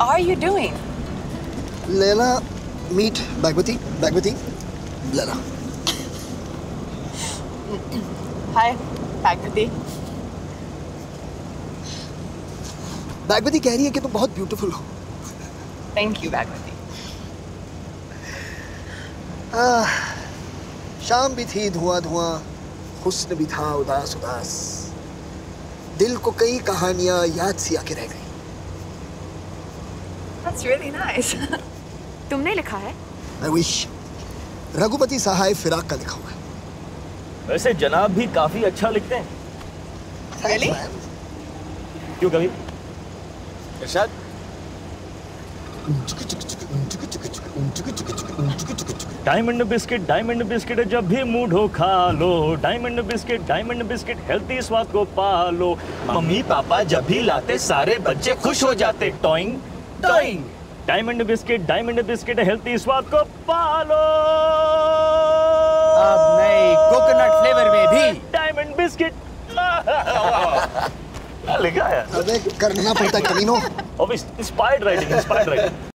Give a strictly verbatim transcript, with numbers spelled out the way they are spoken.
are you doing? Leila, meet Bhagwati. Bhagwati, Leila. Hi, Bhagwati. Bhagwati कह रही है कि तुम बहुत ब्यूटीफुल हो. Thank you, Bhagwati. आह, शाम भी थी धुआं धुआं, हुस्न भी था उदास उदास. दिल को कई कहानियां याद सी आके रह गई. That's really nice. तुमने लिखा है? I wish. रघुपति सहाय फिराक का लिखा हुआ है. वैसे जनाब भी काफी अच्छा लिखते हैं. Really? क्यों कभी? इरशाद? डायमंड बिस्किट डायमंड बिस्किट जब भी मूड हो खा लो. Diamond biscuit diamond biscuit healthy स्वाद को पालो. मम्मी पापा जब भी लाते सारे बच्चे खुश हो जाते. टॉइंग टॉइंग. Diamond biscuit diamond biscuit healthy स्वाद को पालो. अब नए कोकोनट फ्लेवर में भी डायमंड बिस्किट. लिखा है. अबे करना पड़ता है कमीनो. Obviously, inspired writing, inspired writing.